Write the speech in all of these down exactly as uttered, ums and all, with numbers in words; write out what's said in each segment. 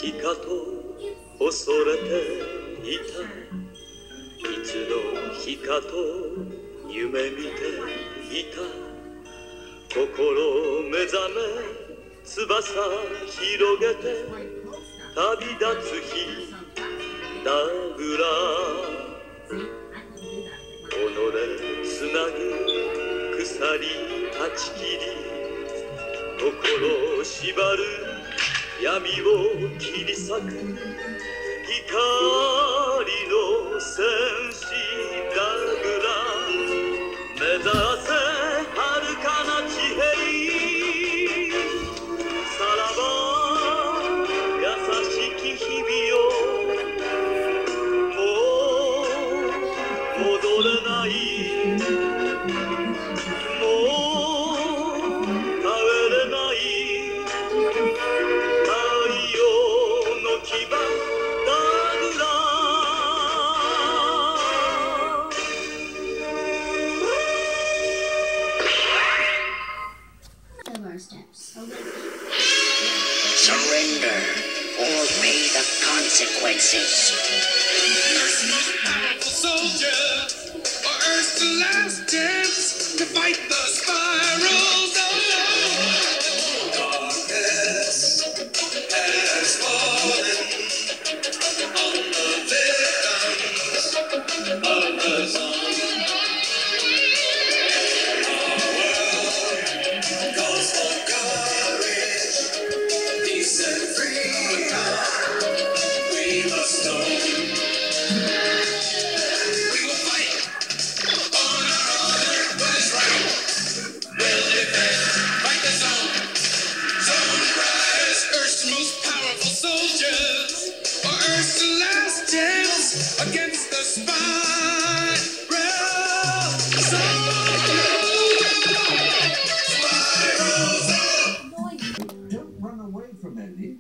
日かと恐れていた。いつの日かと夢見ていた。心目覚め翼広げて旅立つ日だぐら。己つなぐ鎖断ち切り心縛る闇を切り裂く光の戦士だぐら。目指せ遥かな地平。さらば優しき日々をもう戻れない。もう帰れない。太陽の牙だぐら。 Surrender or pay the consequences. Earth's most powerful soldier, or Earth's the last chance to fight the spirals of darkness has fallen on the victims of the sun. Our world calls for courage, peace and freedom. We must know. We will fight on our honor, what is right. We'll defend, fight the zone. Zone rise, Earth's most powerful soldiers, or Earth's last chance against the spiral zone. Spiral zone. Don't run away from Eddie.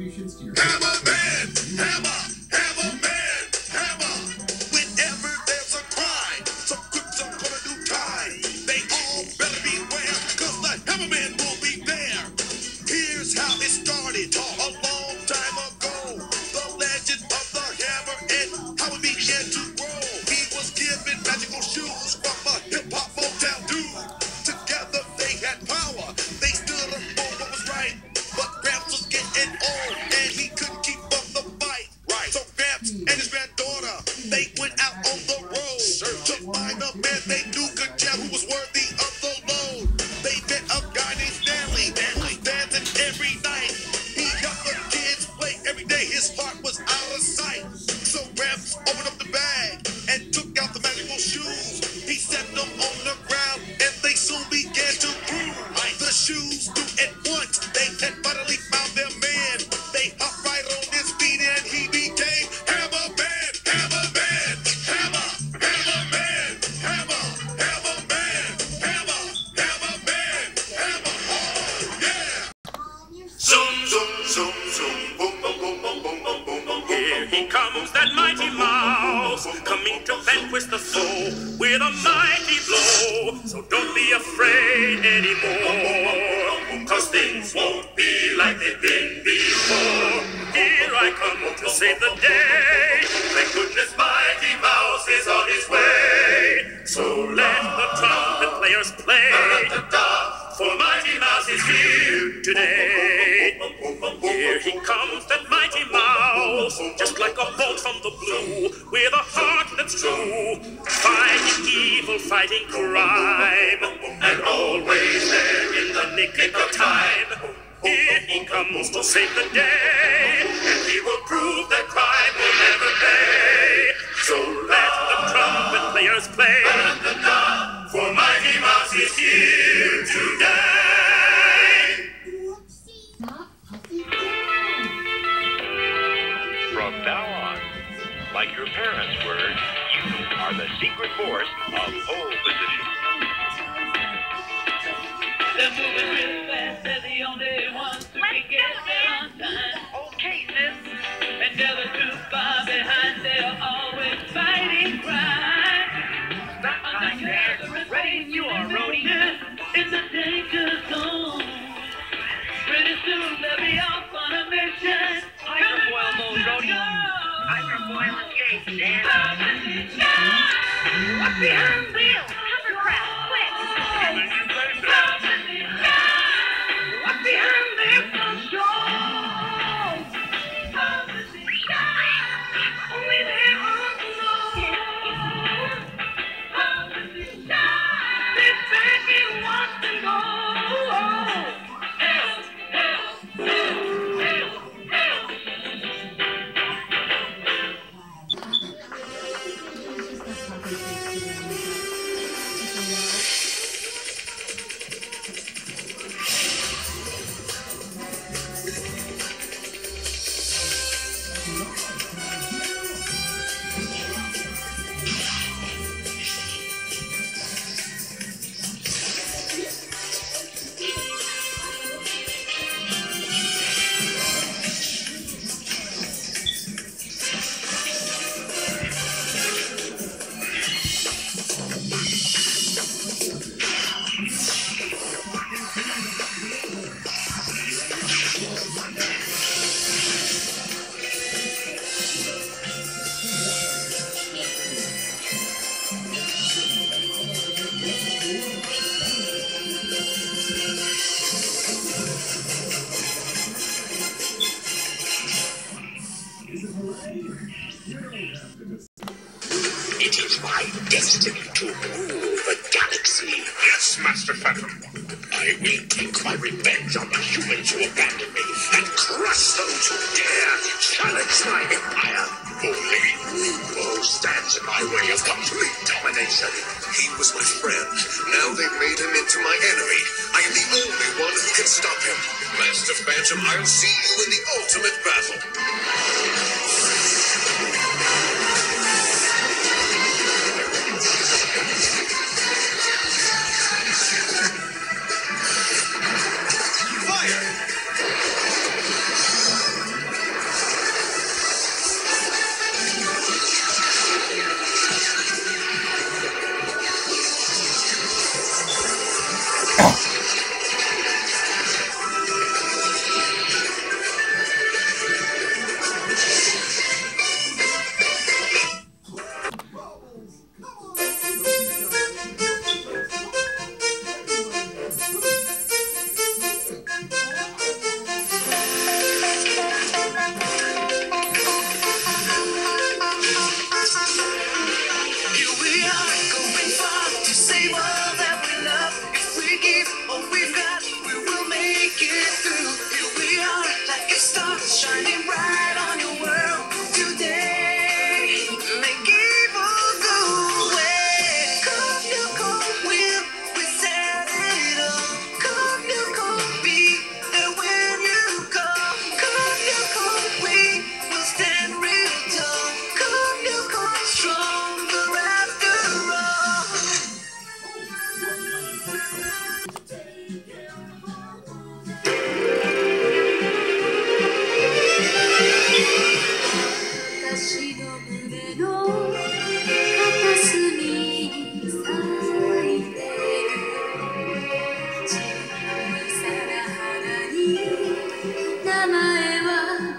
contributions to your Hammer Man! Hammer! Hammer Man! Hammer! Whenever there's a crime, some crooks are gonna do time. They all better beware, cause the Hammer Man will be there. Here's how it started a long time ago. The legend of the hammer and how it began to grow. He was given magical shoes from a hip-hop Motown dude. Together they had power. They stood up for what was right. But Gramps was getting old and he couldn't keep up the fight. Right. So Gramps and his granddaughter, they went out on the road to find a man they knew could tell who was worthy of the load. They met a guy named Stanley who was dancing every night. He helped the kids play every day. His heart was out of sight. So Gramps opened up the bag and took out the magical shoes. He set them on the ground and they soon began to groove. The shoes do at once. They had finally found their man. They hopped right on his feet and he became Hammer Man, Hammer Man, Hammer, Hammer Man, Hammer, Hammer Man, Hammer, Hammer Man, Hammer. Oh yeah! Zoom, zoom, zoom, zoom, boom, boom, boom, boom, boom, boom, boom, boom. Here he comes, that mighty mouse, coming to vanquish the foe with a mighty blow. So don't be afraid anymore, cause things won't be like they've been before. Here I come to save the day. Thank goodness mighty mouse is on his way. So let the trumpet players play, for mighty mouse is here today. Here he comes, that mighty mouse, just like a bolt from the blue, with a heart that's true, fighting evil, fighting crime, and always there in the nick of time. Here he comes to save the day, and he will prove that crime will never pay. So let the trumpet players play, for mighty mouse is here today. From now on, like your parents were, you are the secret force of pole position. They're moving real fast, they're the only ones who can get there on time. Okay, sis. And never too far behind, they're always fighting crime. Stop right there. Ready you are, Rhodey. In the danger zone. Pretty soon they'll be off on a mission. Hydrofoil mode, Rhodey. Hydrofoil escape, Dan. What's behind wheel? Hovercraft, quick. What's behind their control? Only their unknown. This baby wants to know. Help, help, help, help, help. It is my destiny to rule the galaxy. Yes, Master Phantom. I will take my revenge on the humans who abandoned me and crush those who dare challenge my empire. Only Rubo stands in my way of complete domination. He was my friend. Now they've made him into my enemy. I am the only one who can stop him. Master Phantom, I'll see you in the ultimate battle. Fire! 前は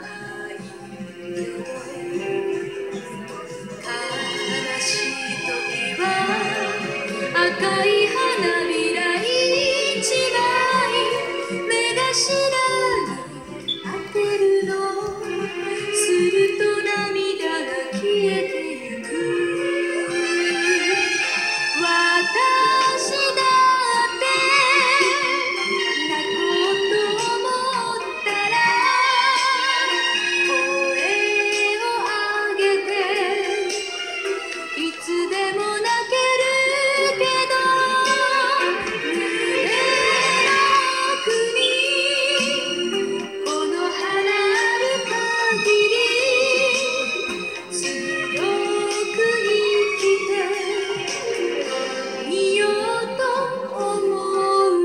悲しい時は赤い花びら一枚目頭に当てるのすると涙が消えてゆく私だって泣こうと思ったら声を上げていつでも泣けるけど胸の奥にこの花ある限り強く生きてみようと思う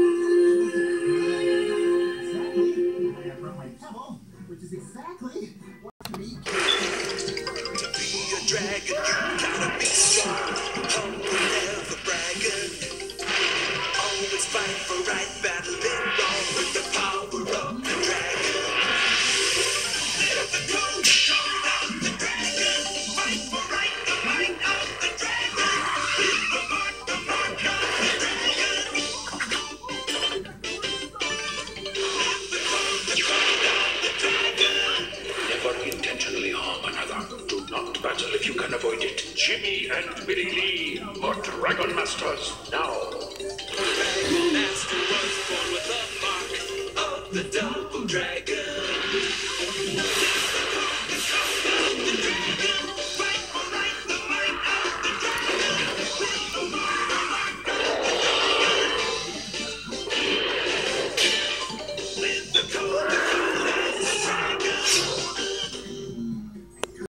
Which is exactly what we To be a dragon, you gotta be strong. Humble, never bragging. Always fight for right, battling wrong with the power of the dragon. Let the cold come out the dragon. Fight for right, the might of the dragon. Feel the mark, the mark of the dragon. Let the cold come out the dragon. Never intentionally harm another. Do not battle if you can avoid it. Jimmy and Billy Lee are Dragon Masters now. Dragon Master was born with the mark of the double dragon.